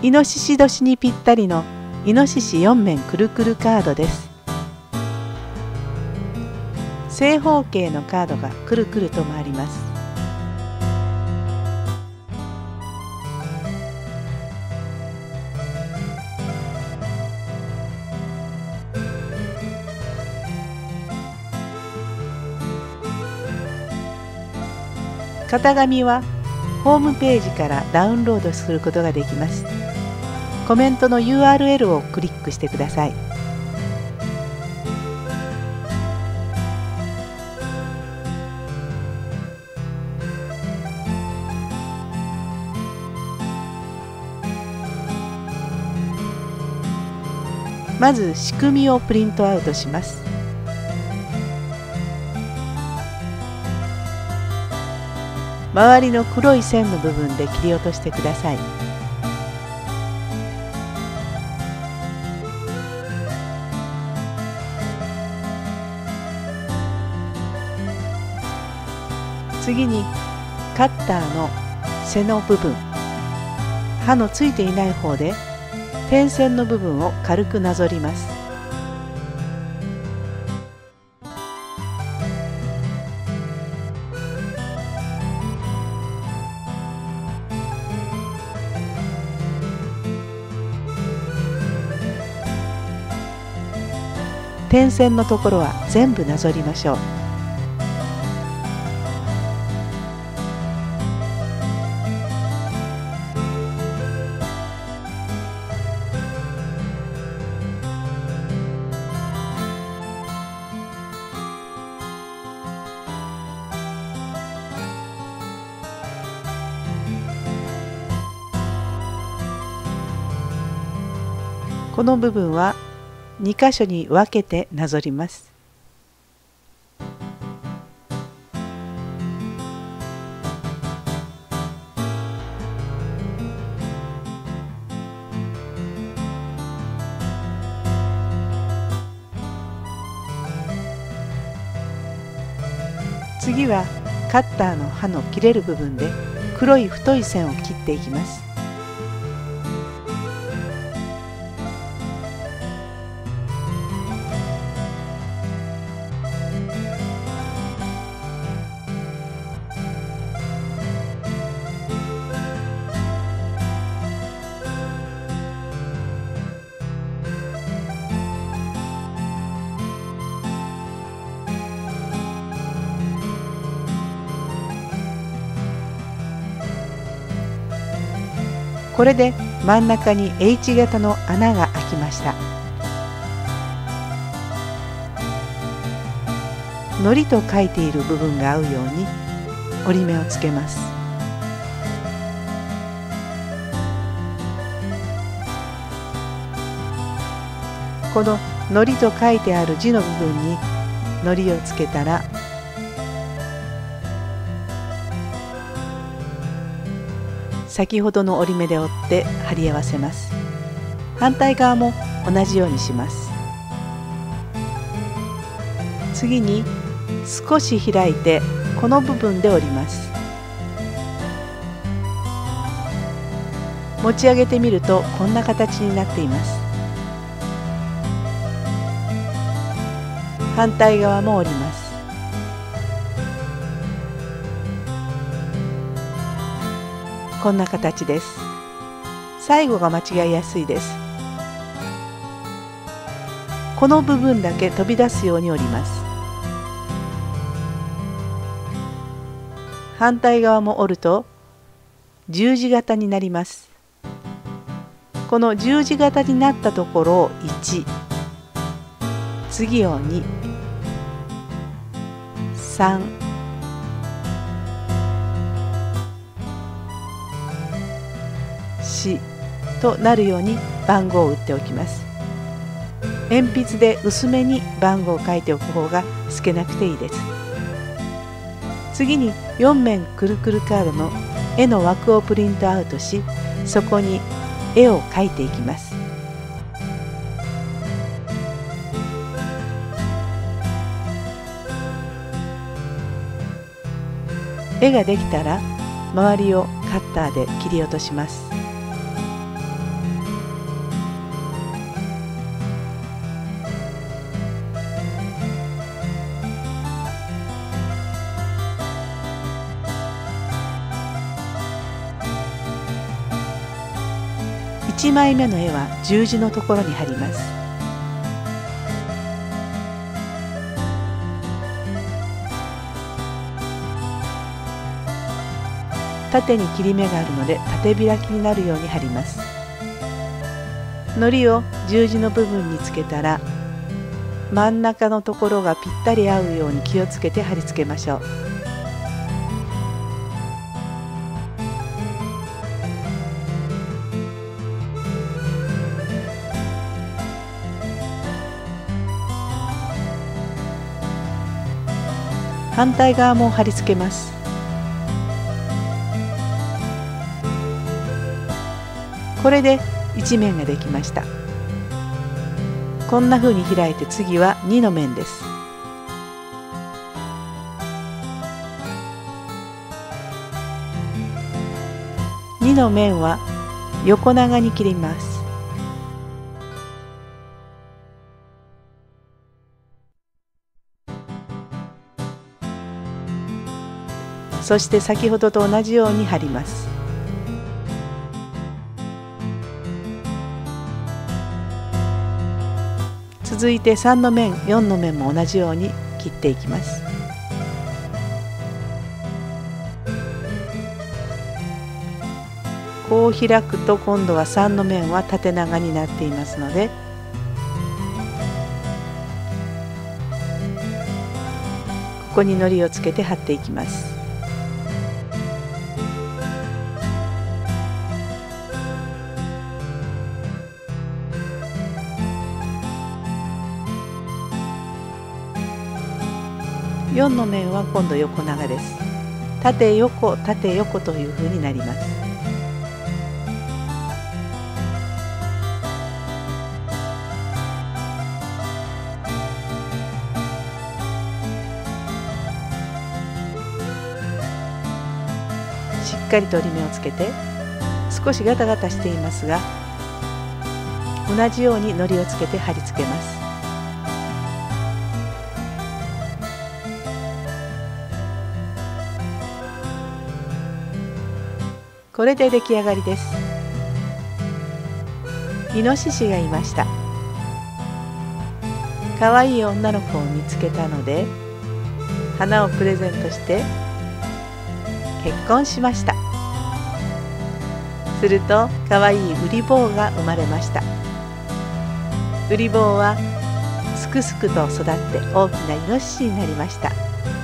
イノシシ年にぴったりのイノシシ4面くるくるカードです。正方形のカードがくるくると回ります。型紙はホームページからダウンロードすることができます。コメントの URL をクリックしてください。まず仕組みをプリントアウトします。周りの黒い線の部分で切り落としてください。次にカッターの背の部分、刃のついていない方で点線の部分を軽くなぞります。点線のところは全部なぞりましょう。この部分は2箇所に分けてなぞります。次はカッターの刃の切れる部分で黒い太い線を切っていきます。これで真ん中に H 型の穴が開きました。糊と書いている部分が合うように折り目をつけます。この糊と書いてある字の部分に糊をつけたら、先ほどの折り目で折って貼り合わせます。反対側も同じようにします。次に少し開いてこの部分で折ります。持ち上げてみるとこんな形になっています。反対側も折ります。こんな形です。最後が間違いやすいです。この部分だけ飛び出すように折ります。反対側も折ると十字型になります。この十字型になったところを1、次を2、3、4となるように番号を打っておきます。鉛筆で薄めに番号を書いておく方が透けなくていいです。次に4面くるくるカードの絵の枠をプリントアウトし、そこに絵を描いていきます。絵ができたら周りをカッターで切り落とします。 1枚目の絵は十字のところに貼ります。縦に切り目があるので縦開きになるように貼ります。糊を十字の部分につけたら、真ん中のところがぴったり合うように気をつけて貼り付けましょう。反対側も貼り付けます。これで1面ができました。こんな風に開いて、次は2の面です。2の面は横長に切ります。そして先ほどと同じように貼ります。続いて3の面、4の面も同じように切っていきます。こう開くと今度は3の面は縦長になっていますので、ここに糊をつけて貼っていきます。4の面は今度横長です。縦横縦横という風になります。しっかりと折り目をつけて、少しガタガタしていますが、同じように糊をつけて貼り付けます。これで出来上がりです。イノシシがいました。かわいい女の子を見つけたので、花をプレゼントして結婚しました。するとかわいいウリ坊が生まれました。ウリ坊はすくすくと育って大きなイノシシになりました。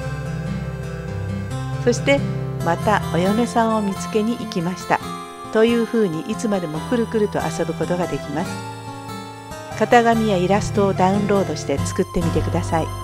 そしてまたお嫁さんを見つけに行きました。というふうにいつまでもくるくると遊ぶことができます。型紙やイラストをダウンロードして作ってみてください。